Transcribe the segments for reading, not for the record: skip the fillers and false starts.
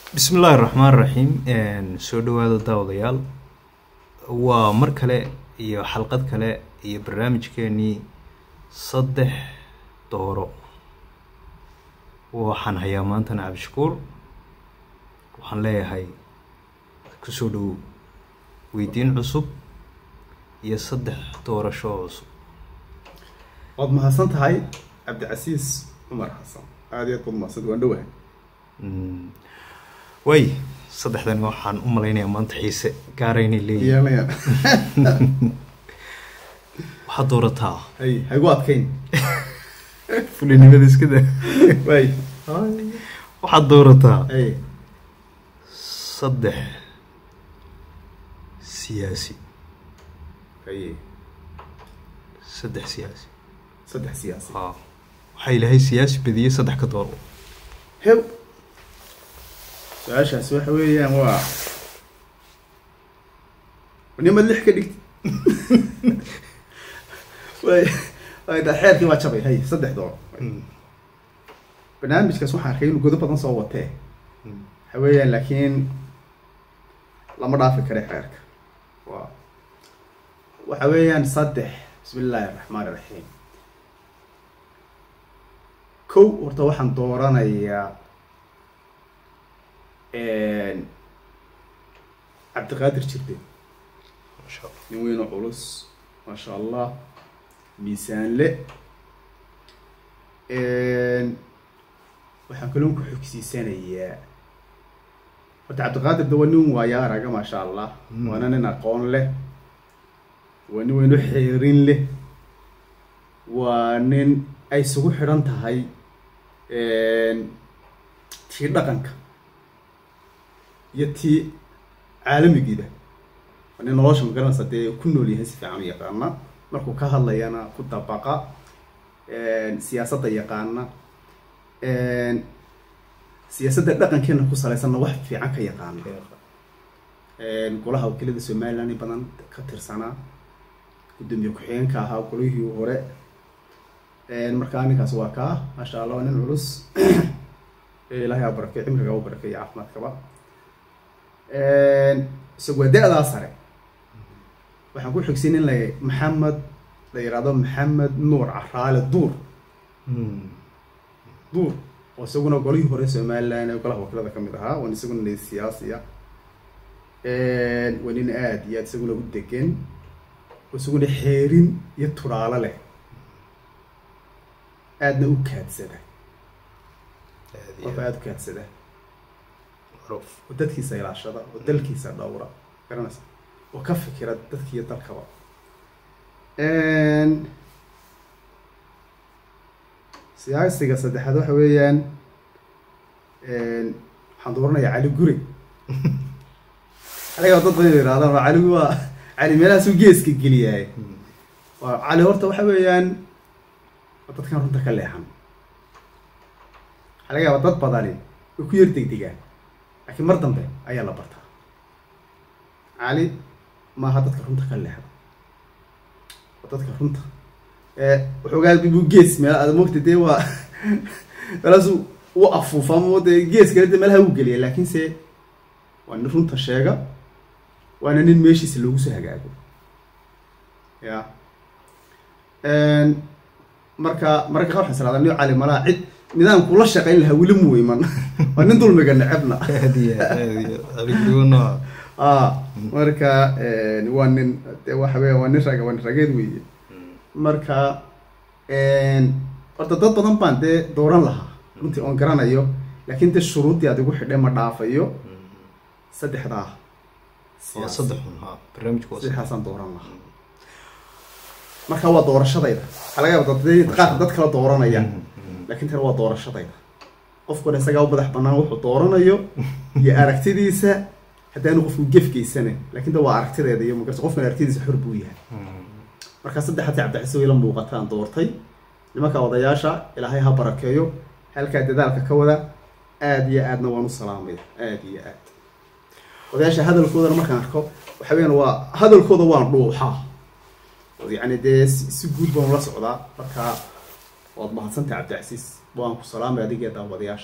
بسم الله الرحمن الرحيم soo dhawaada daawadayaal waa mar kale iyo xalqad kale iyo barnaamijkeeni saddex dooro waxaan hayaa maanta Cabdishakuur waxaan leeyahay ku soo dhaw weydiin cusub iyo saddex doorasho cusub waad mahadsan tahay Cabdicasiis Umar Xasan aad iyo aad mahadsan waan dhawahay way saddexdan waxaan u maleynayaa maanta xiise gaarayna leeyahay waxa doorataa hay ku adkeyn fulinimada iska daa way waxa doorataa saddex siyaasi saddex siyaasi waxa ilaahay siyaasi badiyay saddex ka dooro هب سؤال شو حويه هو ونيم اللي حكى لك وهذا حياتي ما تشبه هي صدق دور برنامج كسوح حكين وجود بدن صوته حويه لكن لما ضاف كره حرك وحويه صدق بسم الله الرحمن الرحيم كو ورتا waxaan dooranayaa Cabdiqaadir Jirde ma sha Allah nin weyn oo culus ma sha Allah miisaan le waxaan kaloo ku xigsiisanayaa horta Cabdiqaadir dawanin waa yaa araga ma sha Allah waana nin aqoon leh waana weyn oo xiriin leh waa nin ay isugu xiran tahay tii dhaqanka iyo tii caalamigiida wana nolosha magaranaysa dee ku nool yahay si fiican u yaqaana markuu ka hadlayana ku dabaqa siyaasadda yaqaana siyaasadda dhaqankeena ku salaysanna wax fiican ka yaqaana golaha wakiilada Somaliland badan ka tirsanaa gudoomiye ku-xigeenka ahaa golihii hore markaa ninkaas waa ka ma sha Allah nin culus ilaahay ha barakeeyo cimriga u barakeeyo caafimaadkaba isagoo da'da sare waxaan ku xigsiin lay Maxamed la yiraahdo Maxamed Nuur Caraale Duur oo isaguna golihii hore Somaliland ee golaha wakiilada kamid ahaa oo isaguna nin siyaasiya wanin aad iyo isaguna u degan isaguna xeerin iyo turaale leh aadna u kaadsada aad kaadsada roof dadkiisa ilaashada oo dalkiisa dhawra garanaysa oo ka fikira dadkiisa dalkaba siyaasiga saddexaad waxa weeyaan waxaan dooranayaa Cali Guri aniga dad badan yiraahdaan Cali waa Cali meelaha soo geeska geliyay waa Cali horta waxa weeyaan dadkan runta ka leexan xalaga dad badani ku yar degdegaan laakiin mar dambe ayaa la bartaa Cali ma ha dadka runta ka leexan dadka runta wuxuu gaal bibu gees meel aad moogtay waa balaasu uu afuufamo gees kale meelaha uu galiyay laakiin se waa nin runta sheega waana nin meeshiisa lagu soo hagaago ya marka waxaan salaadaan iyo Cali Malaa cid nidaam kula shaqeyn lahaa wili muuyiman waa nin dulmiga nacabna adigoona marka waa nin waxa weeye waa nin rageed weeye marka horta dad badan baan dee dooran lahaa runtii oon garanayo laakiin dee shuruudii adigu xidhay ma dhaafayo saddexdaa barnaamijku waa saddexdaasaan dooran lahaa marka waa doorashadayda waxa laga yaabaa dad kala dooranaya laakiin tan waa doorashadayda qofku isaga u madax banaan wuxuu dooranayo iyo aragtidiisa hadaan qofku gefkiisana laakiin waa aragtideeda iyo marka qofka aragtidiisa xor buu yahay marka saddexda Cabdicasiis ila muuqataan doortay nimanka odayaasha ilaahay ha barakeeyo halka dadaalka ka wada aad iyo aadna waan u salaamay aad iyo aad odayaasha hadalkooda markaan arko waxa weeyaan waa hadalkooda waan dhuuxa يعني ده سجود بمراسة ولا مركا وضمحت سنت عبد العزيز وأنا كسلام هذه جدا وضيعة شباب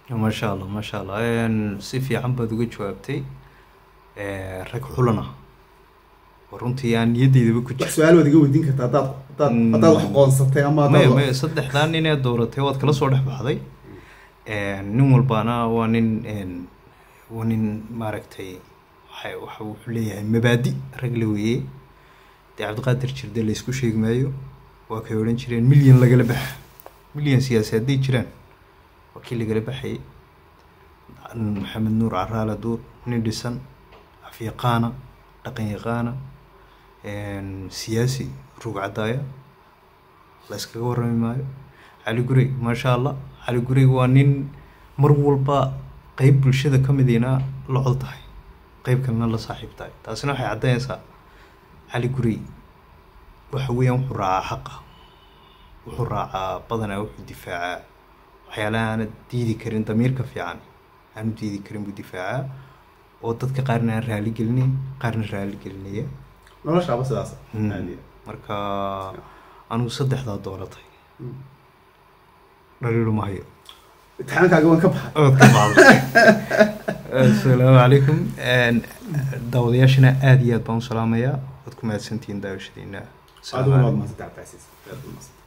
ما شاء الله ما شاء الله si fiican baad uga jawaabtay rag xulana runtii aan niyadeydaba ku wax su-aal waad iga weydiin kartaa haddaad wax qoonsatay ama maya saddexdaa nin ee dooratay waad kala soo dhex baxday nin walbaana waa nin maaragtay waxa wuxuu leeyahay mabaadi rag la weeye dee cabdiqaadir jirde la isku sheegi maayo waa kay odhan jireen milyan lagala baxa milyan siyaasi hadday jiraan waa kii lagala baxayay maxamed nuur caraale duur nin dhisan afyaqaana dhaqan yaqaana siyaasi rug cadaaya la iskaga warrami maayo cali gurey maasha allah cali gurey waa nin mar walba qeyb bulshada ka midina la cod tahay qeyb kalena la saaxiib tahay taasina waxay caddaynaysaa cali gurey waxa weeyaan wuxuu raacaa xaqa wuxuu raacaa badanaa wuxuu difaacaa waxyaalaha aana diidi karin damiirka fiican aanu diidi karin buu difaacaa oo dadka qaarna aan raali gelinayn qaarna raali gelinaya noloshaaba sidaas marka anigu saddexdaa dooratay dhaliilu ma hayo imtixaankaaga waan ka baxay ood ka baxday assalaamu calaykum daawadayaashana aada iyo aad baan u salaamayaa waad ku mahadsantihiin daawashadiina aad u mahadsantahay cabdicasiis